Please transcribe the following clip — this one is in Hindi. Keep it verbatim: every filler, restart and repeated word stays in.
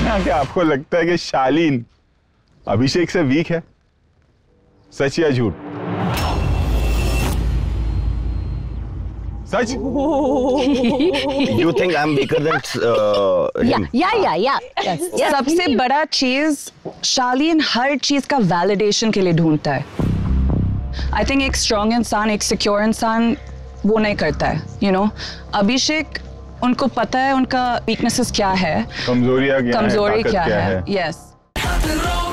ना कि आपको लगता है कि शालीन अभिषेक से वीक है? सच या झूठ? सच? You think I'm weaker than uh, him? या या या या सबसे बड़ा चीज शालीन हर चीज का वैलिडेशन के लिए ढूंढता है। आई थिंक एक स्ट्रॉन्ग इंसान, एक सिक्योर इंसान वो नहीं करता है, यू नो। अभिषेक, उनको पता है उनका वीकनेसेस क्या है, कमजोरियां क्या कमजोरी है, क्या क्या है, है। यस।